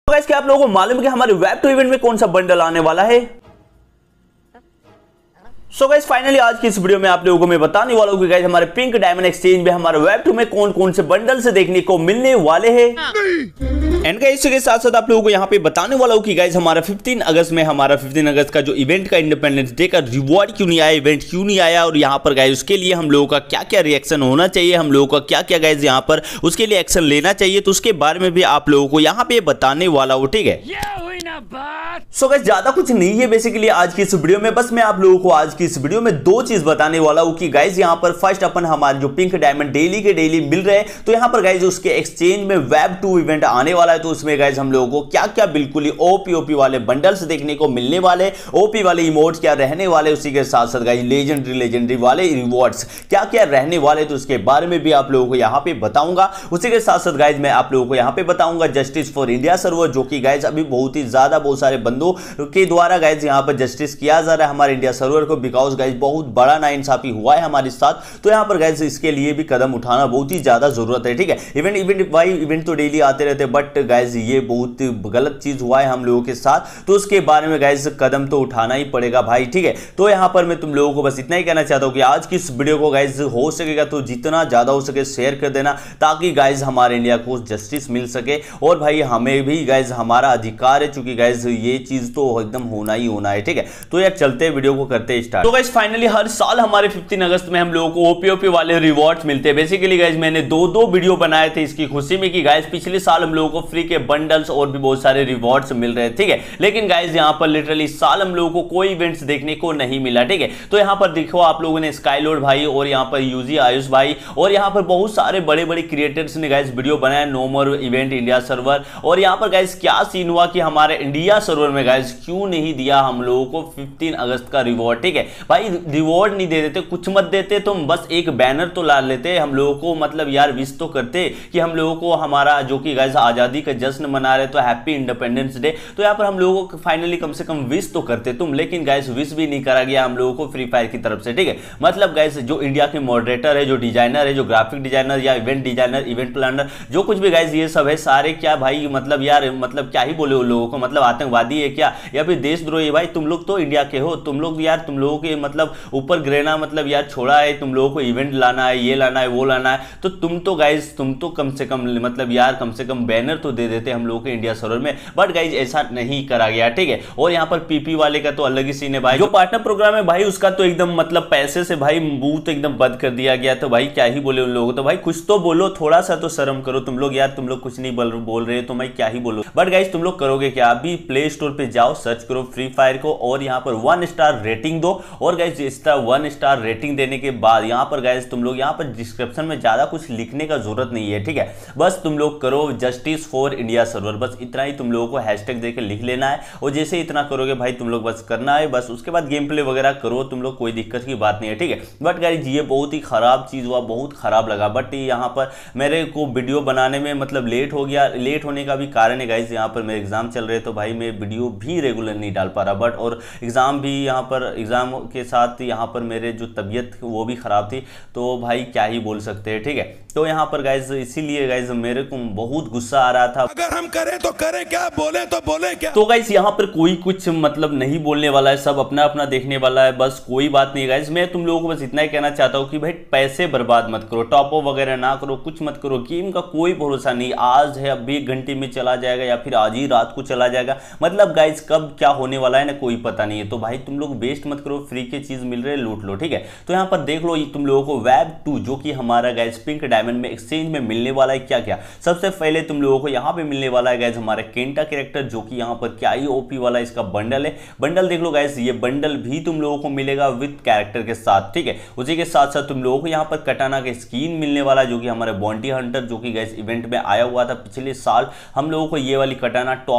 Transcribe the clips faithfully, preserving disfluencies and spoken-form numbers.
तो गाइस क्या आप लोगों को मालूम है कि हमारे वेब टू इवेंट में कौन सा बंडल आने वाला है? सो गाइस फाइनली आज की इस वीडियो में आप लोगों को मैं बताने वाला हूं कि गाइस हमारे पिंक डायमंड एक्सचेंज में हमारे वेब टू में कौन कौन से बंडल से देखने को मिलने वाले हैं। एंड गाइस इसके साथ साथ आप लोगों को यहाँ पे बताने वाला हूँ कि गाइस हमारा पंद्रह अगस्त में हमारा पंद्रह अगस्त का जो इवेंट का इंडिपेंडेंस डे का रिवॉर्ड क्यों नहीं आया, इवेंट क्यों नहीं आया, और यहाँ पर गाइस उसके लिए हम लोगों का क्या क्या रिएक्शन होना चाहिए, हम लोगों का क्या क्या गाइस यहाँ पर उसके लिए एक्शन लेना चाहिए, तो उसके बारे में भी आप लोगों को यहाँ पे बताने वाला हूँ। ठीक है, सो गाइस ज्यादा कुछ नहीं है बेसिकली आज की इस वीडियो में, बस मैं आप लोगों को आज की इस वीडियो में दो चीज बताने वाला हूं कि गाइस यहां पर फर्स्ट अपन हमारे जो पिंक डायमंड डेली के डेली मिल रहे हैं, तो यहां पर गाइस उसके एक्सचेंज में वेब टू इवेंट आने वाला है, तो उसमें गाइस हम लोगों को क्या क्या बिल्कुल ही ओपी ओपी वाले बंडल्स देखने को मिलने वाले, ओपी वाले इमोट्स क्या रहने वाले, उसी के साथ साथ गाइस लेजेंडरी लेजेंडरी वाले रिवॉर्ड्स क्या क्या रहने वाले, तो उसके बारे में भी आप लोगों को यहां पे बताऊंगा। उसी के साथ साथ गाइस मैं आप लोगों को यहां पे बताऊंगा जस्टिस फॉर इंडिया सर्वर, जो कि गाइस अभी बहुत ही ज्यादा बहुत सारे बंदों के द्वारा गाइस यहां पर जस्टिस किया जा रहा है हमारे इंडिया सर्वर को, बिकॉज गाइस बहुत बड़ा नाइंसाफी हुआ है हमारे साथ, तो यहां पर गाइस इसके लिए भी कदम उठाना बहुत ही ज्यादा जरूरत है। ठीक है, इवेंट इवेंट भाई इवेंट तो डेली आते रहते हैं, बट गाइस ये बहुत गलत चीज हुआ है हम लोगों के साथ, तो उसके बारे में गाइस कदम तो उठाना ही पड़ेगा भाई। ठीक है, तो यहां पर मैं तुम लोगों को बस इतना ही कहना चाहता हूं कि आज की इस वीडियो को गाइस हो सकेगा तो जितना ज्यादा हो सके शेयर कर देना, ताकि गाइस हमारे इंडिया को जस्टिस मिल सके, और भाई हमें भी गाइस हमारा अधिकार है, चूंकि गाइस ये चीज तो एकदम होना ही होना है। ठीक है, तो यार चलते हैं वीडियो को करते हैं स्टार्ट। तो गाइस फाइनली हर साल हमारे पंद्रह अगस्त में हम लोगों को ओपी ओपी वाले रिवॉर्ड्स मिलते हैं। बेसिकली गाइस मैंने दो दो वीडियो बनाए थे इसकी खुशी में कि गाइस पिछले साल हम लोगों को फ्री के बंडल्स और भी बहुत सारे रिवॉर्ड्स मिल रहे हैं। ठीक है, लेकिन गाइस यहां पर लिटरली इस साल हम लोगों को कोई इवेंट्स देखने को नहीं मिला। ठीक है, तो यहां पर देखो आप लोगों ने स्काईलॉर्ड भाई और यहां पर यूजी आयुष भाई और यहां पर बहुत सारे बड़े बड़े क्रिएटर्स ने गाइस वीडियो बनाया no more event India server, और यहां पर गाइस क्या सीन हुआ कि हमारे इंडिया सर्वर में गाइस क्यों नहीं दिया हम लोगों को पंद्रह अगस्त का रिवॉर्ड। ठीक है भाई, रिवॉर्ड नहीं दे देते, कुछ मत देते, तुम बस एक बैनर तो ला लेते हम लोगों को, मतलब यार विश तो करते कि हम लोगों को हमारा जो कि गाइस आजादी का जश्न मना रहे तो हैप्पी इंडिपेंडेंस डे, तो यहां पर हम लोगों को फाइनली कम से कम विश तो करते तुम, लेकिन गाइस विश भी नहीं करा गया हम लोगों को फ्री फायर की तरफ से। ठीक है, मतलब गाइस जो इंडिया के मॉडरेटर है, जो डिजाइनर है, जो ग्राफिक डिजाइनर या इवेंट डिजाइनर, इवेंट प्लानर, जो कुछ भी गाइस ये सब है सारे क्या भाई, मतलब यार मतलब क्या ही बोले उन लोगों को, मतलब आतंकवादी है क्या या फिर देशद्रोही? भाई तुम लोग तो इंडिया के हो, तुम लोग यार तुम लोगों के मतलब ऊपर गिरना मतलब यार छोड़ा है, तुम लोगों को इवेंट लाना है, ये लाना है, वो लाना है, तो तुम तो गाइस तुम तो कम से कम मतलब यार कम से कम बैनर तो दे देते हम लोगों के इंडिया सर्वर में, बट गाइस ऐसा नहीं करा गया। ठीक है, और यहाँ पर पीपी वाले का तो अलग ही सीन है भाई, जो पार्टनर प्रोग्राम है भाई उसका तो एकदम मतलब पैसे से भाई मुंह तो एकदम बंद कर दिया गया, तो भाई क्या ही बोले उन लोगों, तो भाई कुछ तो बोलो, थोड़ा सा तो शर्म करो तुम लोग यार, तुम लोग कुछ नहीं बोल बोल रहे तो मैं क्या ही बोलूं, बट गाइस तुम लोग करोगे क्या? अभी प्ले स्टोर पे जाओ, सर्च करो फ्री फायर को और यहाँ पर वन स्टार रेटिंग दो, और गाइस इस तरह वन स्टार रेटिंग देने के बाद यहाँ पर गाइस तुम लोग यहाँ पर डिस्क्रिप्शन में ज्यादा कुछ लिखने का जरूरत नहीं है। ठीक है, बस तुम लोग करो जस्टिस फॉर इंडिया सर्वर, बस इतना ही तुम लोगों को हैशटैग देकर लिख लेना है, और जैसे ही इतना करोगे भाई तुम लोग बस करना है, बस उसके बाद गेम प्ले वगैरह करो तुम लोग, कोई दिक्कत की बात नहीं है। ठीक है, बट गाइस ये बहुत ही खराब चीज हुआ, बहुत खराब लगा, बट यहाँ पर मेरे को वीडियो बनाने में मतलब लेट हो गया, लेट होने का भी कारण है गाइस यहाँ पर मेरे एग्जाम चल रहे, तो भाई मैं वीडियो भी रेगुलर नहीं डाल पा रहा, बट और एग्जाम भी यहाँ पर एग्जाम के साथ यहाँ पर मेरे जो तबीयत वो भी खराब थी, तो भाई क्या ही बोल सकते हैं। ठीक है, तो यहाँ पर गाइस इसीलिए गाइस मेरे को बहुत गुस्सा आ रहा था, अगर हम करें तो करें क्या, बोले तो बोले क्या। तो गाइस यहाँ पर कोई कुछ मतलब नहीं बोलने वाला है, सब अपना अपना देखने वाला है, बस कोई बात नहीं गाइस। मैं तुम लोगों को बस इतना ही कहना चाहता हूँ कि भाई पैसे बर्बाद मत करो, टॉप अप वगैरह ना करो, कुछ मत करो, गेम का कोई भरोसा नहीं, आज है अभी एक घंटे में चला जाएगा या फिर आज ही रात को चला जाएगा, मतलब गाइस कब क्या होने वाला है ना कोई पता नहीं है, तो भाई तुम लोग वेस्ट मत करो, फ्री की चीज मिल रही है लूट लो। ठीक है, तो यहाँ पर देख लो तुम लोगों को वेब टू जो कि हमारा गाइस पिंक डायमंड में एक्सचेंज में मिलने वाला है क्या क्या। सबसे पहले तुम लोगों को यहाँ पे मिलने वाला है गाइस हमारा केंटा कैरेक्टर, जो कि यहाँ पर क्या ही ओपी वाला इसका बंडल है, बंडल देख लो गाइस, ये बंडल भी तुम लोगों को मिलेगा विद कैरेक्टर के साथ। ठीक है, उसी के साथ साथ तुम लोगों को यहाँ पर कटाना का स्किन मिलने वाला, जो कि हमारे बॉन्टी हंटर जो कि गाइस इवेंट में आया हुआ था पिछले साल, हम लोगों को ये वाली कटाना टॉप अप पे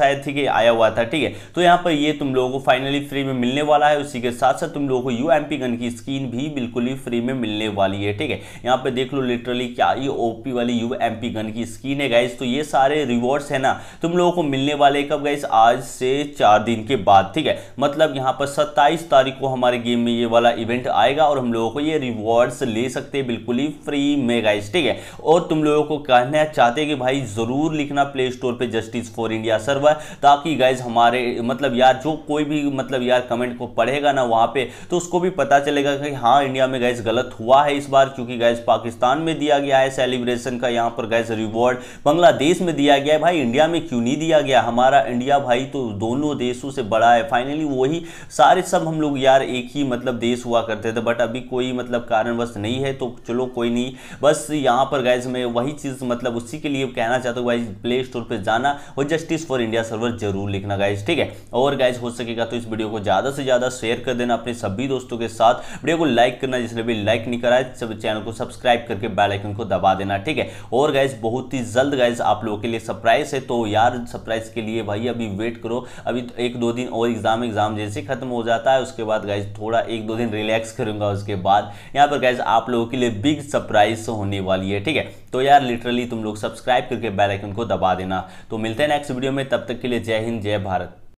शायद थी कि आया हुआ था, ठीक है। तो यहाँ पर ये तुम लोगों को फाइनली फ्री में मिलने वाला है। उसी के साथ साथ तुम लोगों को यूएमपी गन की स्किन भी बिल्कुल ही फ्री में मिलने वाली है, ठीक है। यहाँ पे देख लो लिटरली क्या ये ओपी वाली यूएमपी गन की स्किन है गाइस। तो ये सारे रिवॉर्ड्स है ना तुम लोगों को मिलने वाले कब गाइस, आज से चार दिन के बाद, ठीक है। मतलब यहाँ पर सत्ताईस तारीख को हमारे गेम में ये वाला इवेंट आएगा और हम लोगों को ये रिवॉर्ड्स ले सकते हैं बिल्कुल ही फ्री में गाइस, ठीक है। और तुम लोगों को कहना चाहते हैं कि भाई जरूर लिखना प्ले स्टोर पे जस्टिस फॉर इंडिया सर्वर, ताकि गाइस हमारे मतलब यार जो कोई भी मतलब यार कमेंट को पढ़ेगा ना वहां पे तो उसको भी पता चलेगा कि हाँ इंडिया में गाइस गलत हुआ है इस बार, क्योंकि गाइस पाकिस्तान में दिया गया है सेलिब्रेशन का यहाँ पर गाइस रिवॉर्ड, बांग्लादेश में दिया गया है, भाई इंडिया में क्यों नहीं दिया गया। हमारा इंडिया भाई तो दोनों देशों से बड़ा है, फाइनली वही सारे सब हम लोग यार एक ही मतलब देश हुआ करते थे, बट अभी कोई मतलब कारणवश नहीं है, तो चलो कोई नहीं। बस यहाँ पर गाइस मैं वही चीज मतलब उसी के लिए कहना चाहता हूँ गाइस प्ले स्टोर पे जाना और जस्टिस फॉर इंडिया सर्वर जरूर लिखना गाइस, ठीक है। और गाइस हो सकेगा तो इस वीडियो को ज्यादा से ज्यादा शेयर कर देना अपने सभी दोस्तों के साथ, वीडियो को लाइक करना जिसने भी लाइक नहीं करा है, सब चैनल को सब्सक्राइब करके बेल आइकन को दबा देना, ठीक है। और गाइस बहुत ही जल्द गाइस आप लोगों के लिए सरप्राइज है, तो यार सरप्राइज के लिए भाई अभी वेट करो, अभी एक दो दिन और एग्जाम एग्जाम जैसे खत्म हो जाता है उसके बाद गाइस थोड़ा एक दो दिन रिलैक्स करूंगा, उसके बाद यहाँ पर गाइस आप लोगों के लिए बिग सरप्राइज होने वाली है, ठीक है। तो यार लिटरली तुम लोग सब्सक्राइब करके बेल आइकन को दबा देना। तो मिलते हैं नेक्स्ट वीडियो में, तब तक के लिए जय हिंद जय भारत।